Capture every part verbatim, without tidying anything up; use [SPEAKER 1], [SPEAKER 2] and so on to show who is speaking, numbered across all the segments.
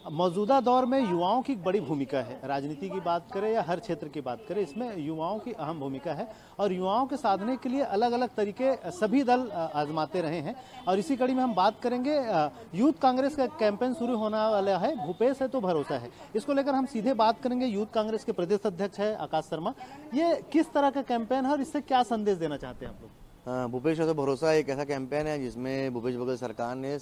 [SPEAKER 1] मौजूदा दौर में युवाओं की बड़ी भूमिका है। राजनीति की बात करें या हर क्षेत्र की बात करें, इसमें युवाओं की अहम भूमिका है और युवाओं के साधने के लिए अलग अलग तरीके सभी दल आजमाते रहे हैं। और इसी कड़ी में हम बात करेंगे, यूथ कांग्रेस का कैंपेन शुरू होने वाला है, भूपेश है तो भरोसा है। इसको लेकर हम सीधे बात करेंगे। यूथ कांग्रेस के प्रदेश अध्यक्ष है आकाश शर्मा। ये किस तरह का कैंपेन है और इससे क्या संदेश देना चाहते हैं आप लोग?
[SPEAKER 2] भूपेश है तो भरोसा एक ऐसा कैंपेन है जिसमें भूपेश बघेल सरकार ने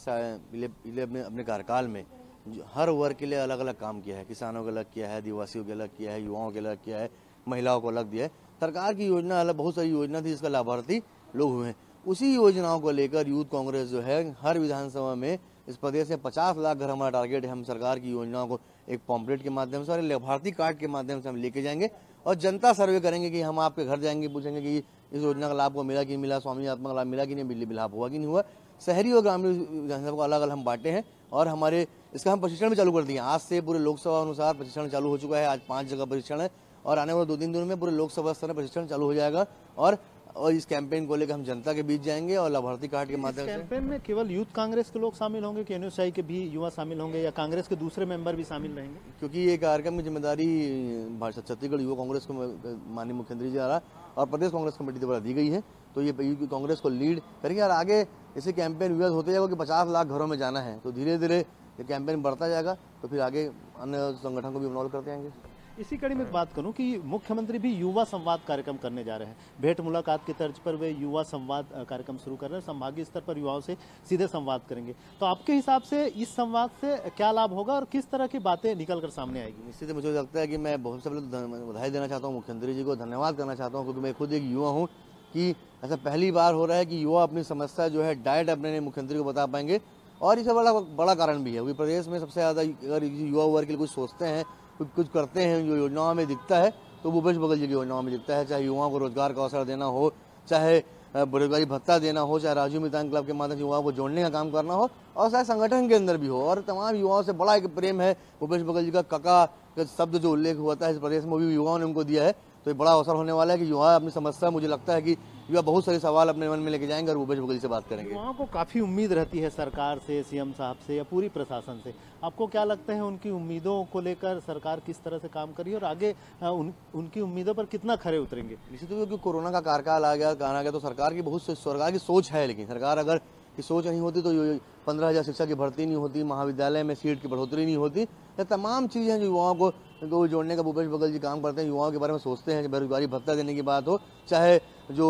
[SPEAKER 2] अपने अपने कार्यकाल में हर वर्ग के लिए अलग अलग काम किया है। किसानों के अलग किया है, आदिवासियों के अलग किया है, युवाओं के अलग किया है, महिलाओं को अलग दिया है। सरकार की योजना अलग, बहुत सारी योजना थी जिसका लाभार्थी लोग हुए हैं। उसी योजनाओं को लेकर यूथ कांग्रेस जो है हर विधानसभा में इस प्रदेश से पचास लाख घर हमारा टारगेट है। हम सरकार की योजनाओं को एक पॉम्पलेट के माध्यम से और लाभार्थी कार्ड के माध्यम से हम लेके जाएंगे और जनता सर्वे करेंगे कि हम आपके घर जाएंगे, पूछेंगे कि इस योजना का लाभ को मिला कि मिला, स्वामी आत्मा का लाभ मिला कि नहीं, बिजली बिल लाभ हुआ कि नहीं हुआ। शहरी और ग्रामीण विधानसभा को अलग अलग हम बांटे हैं और हमारे इसका हम प्रशिक्षण भी चालू कर दिए। आज से पूरे लोकसभा अनुसार प्रशिक्षण चालू हो चुका है। आज पांच जगह प्रशिक्षण है और आने वाले दो तीन दिनों में पूरे लोकसभा स्तर पर प्रशिक्षण चालू हो जाएगा और और इस कैंपेन को लेकर हम जनता के बीच जाएंगे और लाभार्थी कार्ड के माध्यम से।
[SPEAKER 1] कैंपेन में केवल यूथ कांग्रेस के लोग शामिल होंगे कि एनएसआई के भी युवा शामिल होंगे या कांग्रेस के दूसरे मेंबर भी शामिल रहेंगे?
[SPEAKER 2] क्योंकि ये कार्यक्रम की जिम्मेदारी छत्तीसगढ़ युवा कांग्रेस को माननीय मुख्यमंत्री जी द्वारा और प्रदेश कांग्रेस कमेटी द्वारा दी गई है, तो ये कांग्रेस को लीड करेंगे और आगे इसे कैंपेन विवाद होते जाएगा कि पचास लाख घरों में जाना है, तो धीरे धीरे ये कैंपेन बढ़ता जाएगा, तो फिर आगे अन्य संगठन को भी इन्वॉल्व करते जाएंगे।
[SPEAKER 1] इसी कड़ी में बात करूं कि मुख्यमंत्री भी युवा संवाद कार्यक्रम करने जा रहे हैं। भेंट मुलाकात की तर्ज पर वे युवा संवाद कार्यक्रम शुरू कर रहे हैं। संभागीय स्तर पर युवाओं से सीधे संवाद करेंगे। तो आपके हिसाब से इस संवाद से क्या लाभ होगा और किस तरह की बातें निकल कर सामने आएगी?
[SPEAKER 2] निश्चित मुझे लगता है कि मैं बहुत सबसे पहले बधाई देना चाहता हूँ, मुख्यमंत्री जी को धन्यवाद करना चाहता हूँ, क्योंकि मैं खुद एक युवा हूँ कि ऐसा पहली बार हो रहा है कि युवा अपनी समस्या जो है डायरेक्ट अपने मुख्यमंत्री को बता पाएंगे। और इसका बड़ा बड़ा कारण भी है क्योंकि प्रदेश में सबसे ज़्यादा अगर युवा वर्ग के लिए कुछ सोचते हैं, कुछ कुछ करते हैं, जो योजनाओं में दिखता है तो भूपेश बघेल जी की योजनाओं में दिखता है। चाहे युवाओं को रोजगार का अवसर देना हो, चाहे बेरोजगारी भत्ता देना हो, चाहे राजीव मितान क्लब के माध्यम से युवाओं को जोड़ने का काम करना हो और चाहे संगठन के अंदर भी हो। और तमाम युवाओं से बड़ा एक प्रेम है। भूपेश बघेल जी का काका का शब्द जो उल्लेख हुआ है इस प्रदेश में भी युवाओं ने उनको दिया है, तो ये बड़ा अवसर होने वाला है कि युवा अपनी समस्या, मुझे लगता है कि युवा बहुत सारे सवाल अपने मन में लेके जाएंगे और भूपेश बघेल से बात करेंगे।
[SPEAKER 1] युवाओं को काफी उम्मीद रहती है सरकार से, सीएम साहब से या पूरी प्रशासन से। आपको क्या लगता है उनकी उम्मीदों को लेकर सरकार किस तरह से काम करी और आगे उन, उनकी उम्मीदों पर कितना खरे उतरेंगे?
[SPEAKER 2] निश्चित रूप से कोरोना का कार्यकाल आ गया कहा गया तो सरकार की बहुत सरकार की सोच है, लेकिन सरकार अगर की सोच नहीं होती तो पंद्रह हजार शिक्षा की भर्ती नहीं होती, महाविद्यालय में सीट की बढ़ोतरी नहीं होती। ये तमाम चीज़ें जो युवाओं को को जोड़ने का भूपेश बघेल जी काम करते हैं, युवाओं के बारे में सोचते हैं। बेरोजगारी भत्ता देने की बात हो, चाहे जो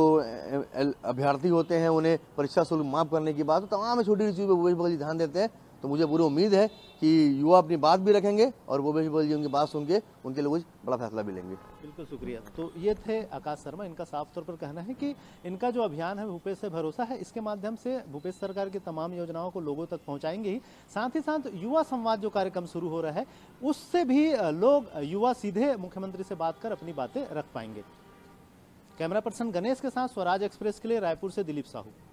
[SPEAKER 2] अभ्यर्थी होते हैं उन्हें परीक्षा शुल्क माफ करने की बात हो, तमाम छोटी छोटी चीज़ों पर भूपेश बघेल जी ध्यान देते हैं। तो मुझे पूरी उम्मीद है कि युवा अपनी बात भी रखेंगे और भूपेश बघेल जी उनकी बात सुन के उनके लिए कुछ बड़ा फैसला भी लेंगे।
[SPEAKER 1] बिल्कुल शुक्रिया। तो ये थे आकाश शर्मा। इनका साफ तौर पर कहना है कि इनका जो अभियान है भूपेश से भरोसा है, इसके माध्यम से भूपेश सरकार की तमाम योजनाओं को लोगों तक पहुंचाएंगे ही, साथ ही साथ युवा संवाद जो कार्यक्रम शुरू हो रहा है उससे भी लोग, युवा सीधे मुख्यमंत्री से बात कर अपनी बातें रख पाएंगे। कैमरा पर्सन गणेश के साथ स्वराज एक्सप्रेस के लिए रायपुर से दिलीप साहू।